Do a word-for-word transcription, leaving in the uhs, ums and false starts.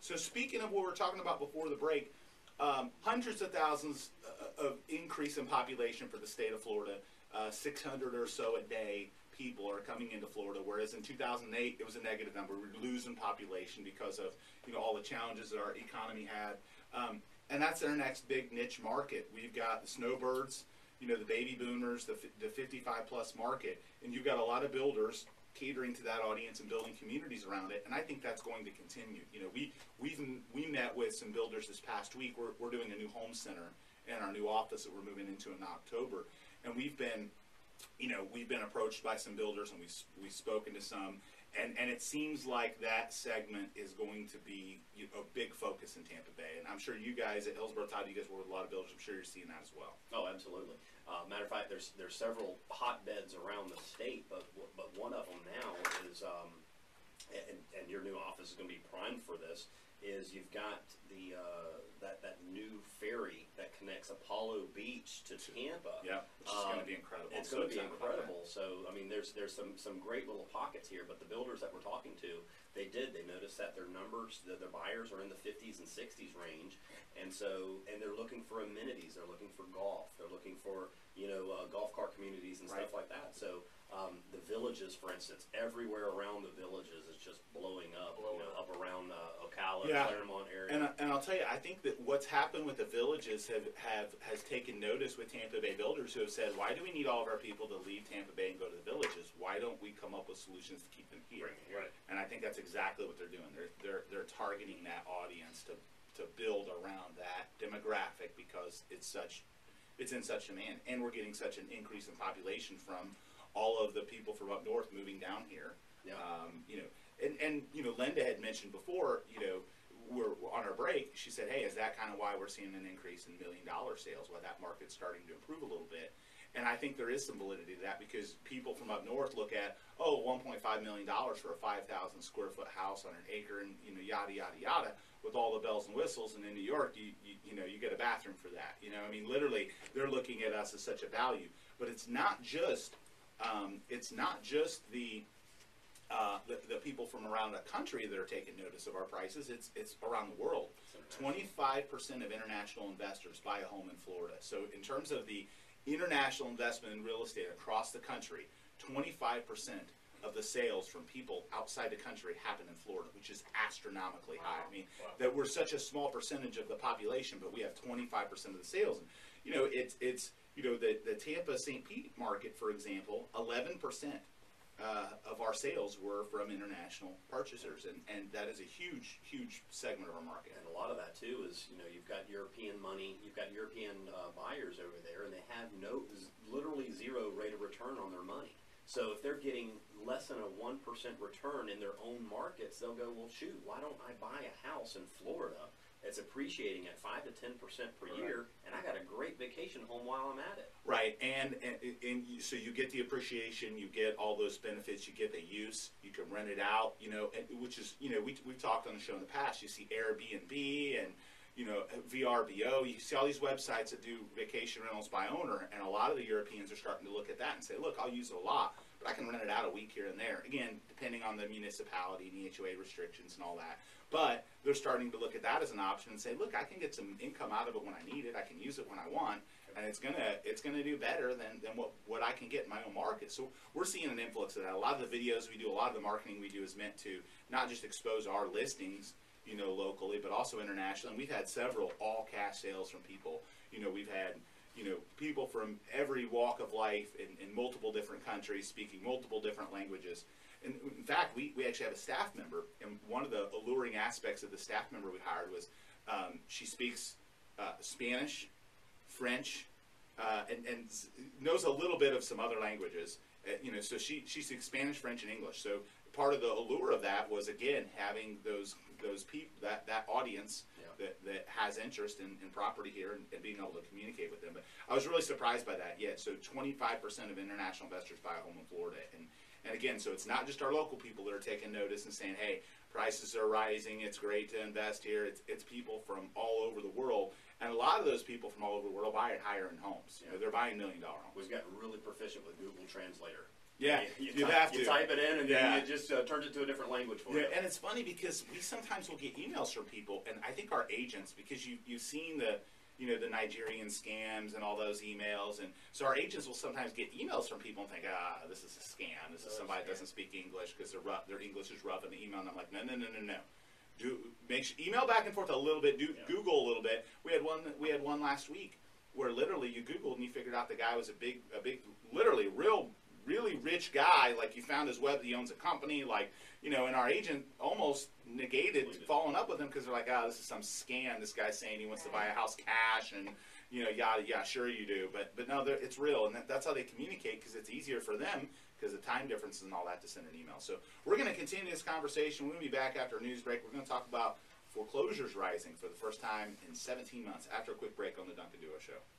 So speaking of what we were talking about before the break, um, hundreds of thousands uh, of increase in population for the state of Florida, uh, six hundred or so a day people are coming into Florida, whereas in two thousand eight it was a negative number. We were losing population because of you know all the challenges that our economy had, um, and that's our next big niche market. We've got the snowbirds, you know, the baby boomers, the the fifty-five plus market, and you've got a lot of builders catering to that audience and building communities around it, and I think that's going to continue. You know, we we've we met with some builders this past week. We're we're doing a new home center in our new office that we're moving into in October, and we've been, you know, we've been approached by some builders, and we we've spoken to some, and and it seems like that segment is going to be you know, a big focus in Tampa Bay, and I'm sure you guys at Hillsborough, Todd, you guys work with a lot of builders. I'm sure you're seeing that as well. Oh, absolutely. Uh, matter of fact, there's there's several hotbeds around the state, but but one of them now is, um, and, and your new office is going to be primed for this. Is you've got the uh, that that new ferry that connects Apollo Beach to Tampa. Yeah, which is um, going to be incredible. It's going to be incredible. So I mean, there's there's some some great little pockets here. But the builders that we're talking to, they did they noticed that their numbers, that their buyers are in the fifties and sixties range, and so and they're looking for amenities. They're looking for golf. They're looking for you know uh, golf cart communities and right. stuff like that. So. Um, the villages, for instance, everywhere around the villages is just blowing up. Blowing you know, up around uh, Ocala, yeah. Claremont area. And, and I'll tell you, I think that what's happened with the villages have, have has taken notice with Tampa Bay builders who have said, why do we need all of our people to leave Tampa Bay and go to the villages? Why don't we come up with solutions to keep them here? Right. And I think that's exactly what they're doing. They're they're they're targeting that audience to to build around that demographic because it's such it's in such demand, and we're getting such an increase in population from all of the people from up north moving down here. Yeah. Um, you know, and, and, you know, Linda had mentioned before, you know, we're on our break, she said, hey, is that kind of why we're seeing an increase in million dollar sales, why that market's starting to improve a little bit? And I think there is some validity to that because people from up north look at, oh, one point five million dollars for a five thousand square foot house on an acre and, you know, yada, yada, yada, with all the bells and whistles. And in New York, you, you, you know, you get a bathroom for that. You know, I mean, literally, they're looking at us as such a value. But it's not just... Um, it's not just the, uh, the the people from around the country that are taking notice of our prices. It's it's around the world. twenty-five percent of international investors buy a home in Florida. So in terms of the international investment in real estate across the country, twenty-five percent of the sales from people outside the country happen in Florida, which is astronomically high. I mean, wow. that we're such a small percentage of the population, but we have twenty-five percent of the sales. And, you know, it's it's. You know, the, the Tampa Saint Pete market, for example, eleven percent uh, of our sales were from international purchasers, and, and that is a huge, huge segment of our market. And a lot of that, too, is, you know, you've got European money, you've got European uh, buyers over there, and they have no, literally zero rate of return on their money. So if they're getting less than a one percent return in their own markets, they'll go, well, shoot, why don't I buy a house in Florida? It's appreciating at five to ten percent per right. year, and I got a great vacation home while I'm at it. Right, and, and and so you get the appreciation, you get all those benefits, you get the use, you can rent it out, you know, and, which is, you know, we we've talked on the show in the past. You see Airbnb and you know V R B O. You see all these websites that do vacation rentals by owner, and a lot of the Europeans are starting to look at that and say, look, I'll use it a lot, but I can rent it out a week here and there. Again, depending on the municipality and the H O A restrictions and all that. But they're starting to look at that as an option and say, look, I can get some income out of it when I need it. I can use it when I want, and it's gonna it's gonna do better than, than what, what I can get in my own market. So we're seeing an influx of that. A lot of the videos we do, a lot of the marketing we do is meant to not just expose our listings, you know, locally, but also internationally. And we've had several all cash sales from people. You know, we've had you know people from every walk of life in, in multiple different countries, speaking multiple different languages. And in fact, we, we actually have a staff member, and one of the alluring aspects of the staff member we hired was um, she speaks uh, Spanish, French, uh, and, and knows a little bit of some other languages. Uh, you know, so she, she speaks Spanish, French, and English. So part of the allure of that was, again, having those those people, that, that audience yeah. that, that has interest in, in property here and, and being able to communicate with them. But I was really surprised by that. Yeah, so twenty-five percent of international investors buy a home in Florida. And And again, so it's not just our local people that are taking notice and saying, hey, prices are rising, it's great to invest here. It's, it's people from all over the world. And a lot of those people from all over the world buy higher end homes. You know, they're buying million dollar homes. We've gotten really proficient with Google Translator. Yeah, you, you, you type, have to. You type it in, and yeah. then it just uh, turns it to a different language for yeah, you. and it's funny because we sometimes will get emails from people, and I think our agents, because you you've seen the you know the Nigerian scams and all those emails, and so our agents will sometimes get emails from people and think, ah, this is a scam. This is Oh, somebody that scam. doesn't speak English because their rough, their English is rough in the email. And I'm like, no, no, no, no, no. Do make sure, email back and forth a little bit. Do Yeah. Google a little bit. We had one. We had one last week where literally you Googled and you figured out the guy was a big, a big, literally real, really rich guy. Like you found his web. He owns a company. Like you know, and our agent almost negated following up with him because they're like, ah, this is some scam. This guy's saying he wants to buy a house cash and you know, yada, yeah, sure you do. But but no, it's real, and that, that's how they communicate because it's easier for them because of time differences and all that to send an email. So we're going to continue this conversation. We're going to be back after a news break. We're going to talk about foreclosures rising for the first time in seventeen months after a quick break on the Duncan Duo Show.